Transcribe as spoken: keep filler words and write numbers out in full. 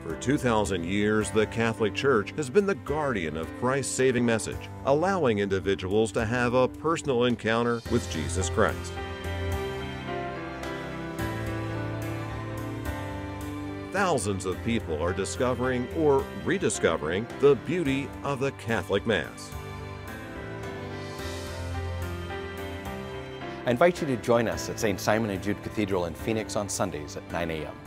For two thousand years, the Catholic Church has been the guardian of Christ's saving message, allowing individuals to have a personal encounter with Jesus Christ. Thousands of people are discovering or rediscovering the beauty of the Catholic Mass. I invite you to join us at Saint Simon and Jude Cathedral in Phoenix on Sundays at nine A M